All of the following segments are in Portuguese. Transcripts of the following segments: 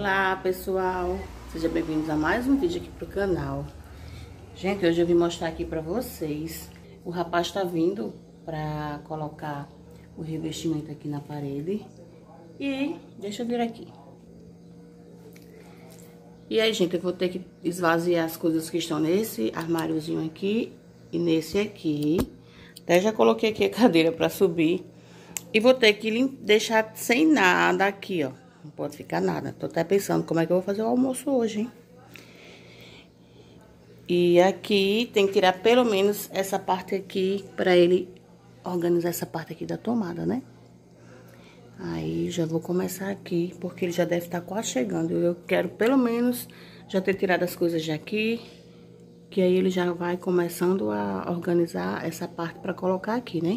Olá pessoal, sejam bem-vindos a mais um vídeo aqui pro canal. Gente, hoje eu vim mostrar aqui pra vocês. O rapaz tá vindo pra colocar o revestimento aqui na parede. E deixa eu vir aqui. E aí, gente, eu vou ter que esvaziar as coisas que estão nesse armáriozinho aqui e nesse aqui. Até já coloquei aqui a cadeira pra subir. E vou ter que deixar sem nada aqui, ó. Não pode ficar nada. Tô até pensando como é que eu vou fazer o almoço hoje, hein? E aqui tem que tirar pelo menos essa parte aqui pra ele organizar essa parte aqui da tomada, né? Aí já vou começar aqui, porque ele já deve estar quase chegando. Eu quero pelo menos já ter tirado as coisas de aqui, que aí ele já vai começando a organizar essa parte pra colocar aqui, né?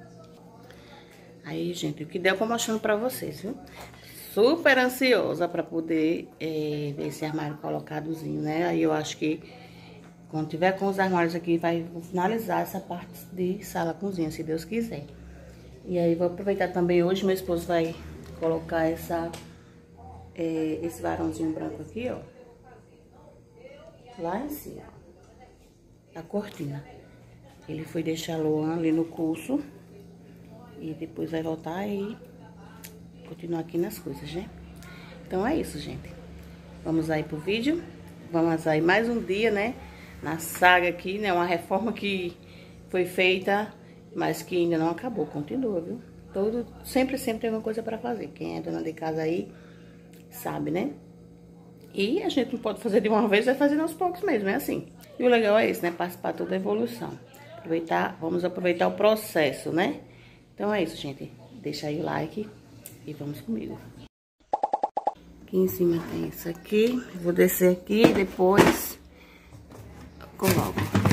Aí, gente, o que deu pra mostrando pra vocês, viu? Super ansiosa pra poder ver esse armário colocadozinho, né? Aí eu acho que quando tiver com os armários aqui, vou finalizar essa parte de sala-cozinha, se Deus quiser. E aí vou aproveitar também hoje, meu esposo vai colocar esse varãozinho branco aqui, ó. Lá em cima, a cortina. Ele foi deixar a Luan ali no curso. E depois vai voltar e continuar aqui nas coisas, né? Então é isso, gente. Vamos aí pro vídeo. Vamos aí mais um dia, né? Na saga aqui, né? Uma reforma que foi feita, mas que ainda não acabou. Continua, viu? Sempre tem uma coisa pra fazer. Quem é dona de casa aí sabe, né? E a gente não pode fazer de uma vez, vai fazendo aos poucos mesmo, é assim. E o legal é isso, né? Participar toda a evolução. Vamos aproveitar o processo, né? Então é isso, gente. Deixa aí o like e vamos comigo. Aqui em cima tem isso aqui. Vou descer aqui e depois coloco.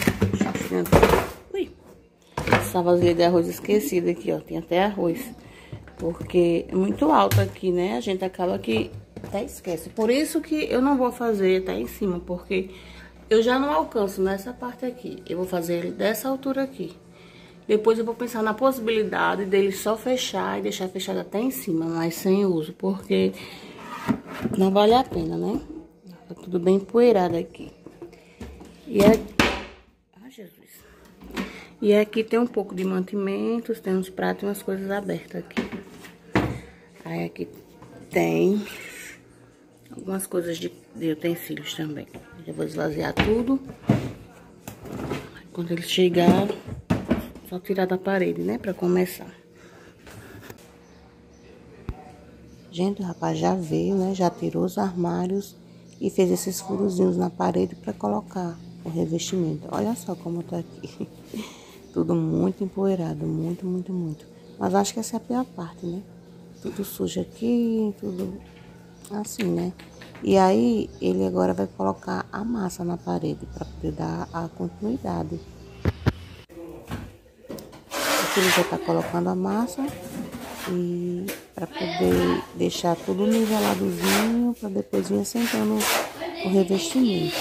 Ui! Essa vasilha de arroz esquecida aqui, ó. Tem até arroz. Porque é muito alto aqui, né? A gente acaba que até esquece. Por isso que eu não vou fazer até em cima, porque eu já não alcanço nessa parte aqui. Eu vou fazer ele dessa altura aqui. Depois eu vou pensar na possibilidade dele só fechar e deixar fechado até em cima, mas sem uso, porque não vale a pena, né? Tá tudo bem empoeirado aqui. E aqui... Ai, Jesus. E aqui tem um pouco de mantimentos, tem uns pratos e umas coisas abertas aqui. Aí aqui tem algumas coisas de utensílios também. Eu vou esvaziar tudo. Quando ele chegar... Só tirar da parede, né? Pra começar. Gente, o rapaz já veio, né? Já tirou os armários e fez esses furozinhos na parede pra colocar o revestimento. Olha só como tá aqui. Tudo muito empoeirado, muito. Mas acho que essa é a pior parte, né? Tudo sujo aqui, tudo assim, né? E aí, ele agora vai colocar a massa na parede pra poder dar a continuidade. Ele já tá colocando a massa e para poder deixar tudo niveladozinho para depois vir assentando o revestimento.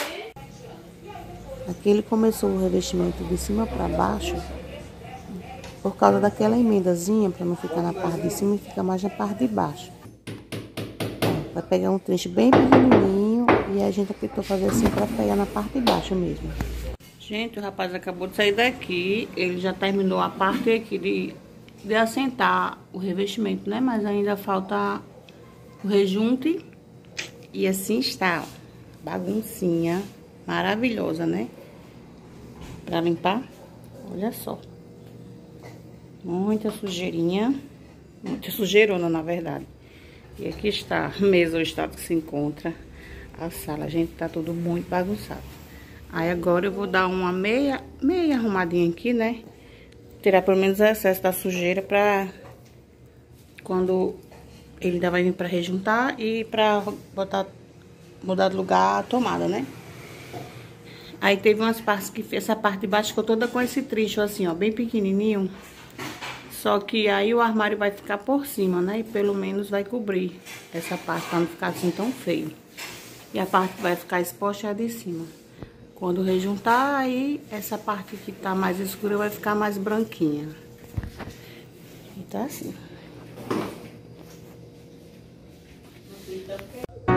Aqui ele começou o revestimento de cima para baixo por causa daquela emendazinha para não ficar na parte de cima e ficar mais na parte de baixo. Ó, vai pegar um trecho bem pequenininho e a gente tentou fazer assim para pegar na parte de baixo mesmo. Gente, o rapaz acabou de sair daqui, ele já terminou a parte aqui de assentar o revestimento, né? Mas ainda falta o rejunte e assim está, ó, baguncinha maravilhosa, né? Pra limpar, olha só. Muita sujeirinha, muita sujeirona, na verdade. E aqui está a mesa, o estado que se encontra a sala, gente, tá tudo muito bagunçado. Aí agora eu vou dar uma meia arrumadinha aqui, né? Tirar pelo menos o excesso da sujeira pra quando ele ainda vai vir pra rejuntar e pra mudar de lugar a tomada, né? Aí teve umas partes que essa parte de baixo ficou toda com esse tricho assim, ó, bem pequenininho. Só que aí o armário vai ficar por cima, né? E pelo menos vai cobrir essa parte pra não ficar assim tão feio. E a parte que vai ficar exposta é a de cima. Quando rejuntar, aí essa parte que tá mais escura vai ficar mais branquinha. E tá assim.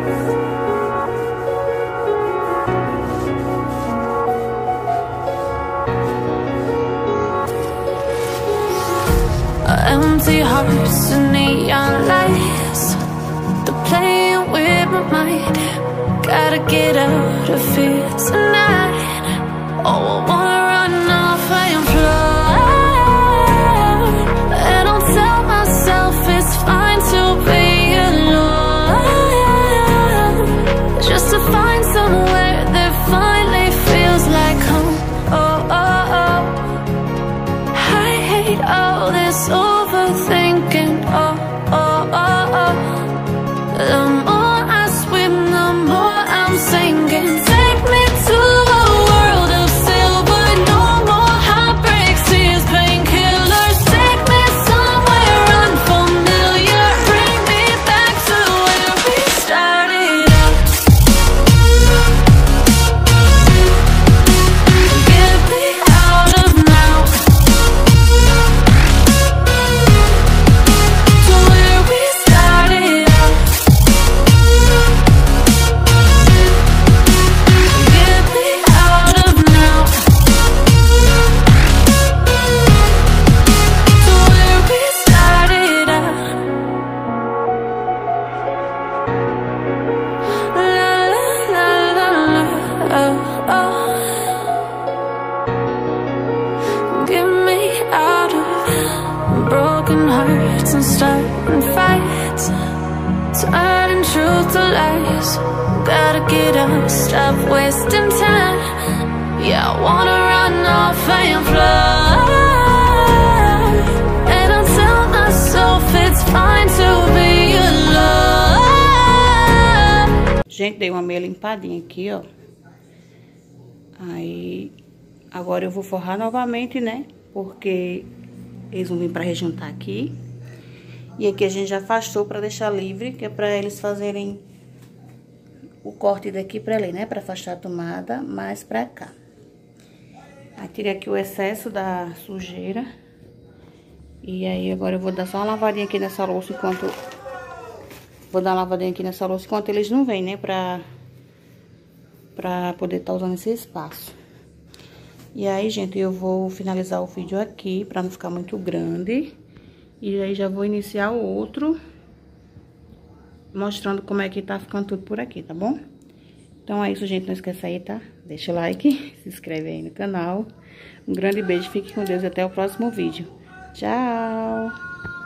Empty hearts and neon lights, they're playing with my mind. Gotta get out of here tonight. Oh, I wanna run off and fly, and I'll tell myself it's fine to be alone, just to find somewhere that finally feels like home. Oh, oh, oh, I hate all this overthinking. Oh, oh, oh, oh, the more I swim, the more I'm sinking. Take me to a world of silver, no more heartbreaks, tears, painkillers. Take me somewhere unfamiliar, bring me back to where we started out. Get me out of now, to where we started out. Get me out of now, to where we started out. La la la la la, oh, oh. Get me out of broken hearts and starting fights, turning truth to lies. Gotta get up, stop wasting time. Yeah, I wanna run off and fly, and I'll tell myself it's fine to be alone. Gente, dei uma meia limpadinha aqui, ó. Aí, agora eu vou forrar novamente, né? Porque eles vão vir pra rejuntar aqui. E aqui a gente já afastou pra deixar livre, que é pra eles fazerem o corte daqui pra ali, né? Pra afastar a tomada mais pra cá. Aí tirei aqui o excesso da sujeira. E aí agora eu vou dar só uma lavadinha aqui nessa louça enquanto... Vou dar uma lavadinha aqui nessa louça enquanto eles não vêm, né? Pra poder estar usando esse espaço. E aí, gente, eu vou finalizar o vídeo aqui pra não ficar muito grande. E aí já vou iniciar o outro, mostrando como é que tá ficando tudo por aqui, tá bom? Então é isso, gente. Não esqueça aí, tá? Deixa o like, se inscreve aí no canal. Um grande beijo, fique com Deus e até o próximo vídeo. Tchau!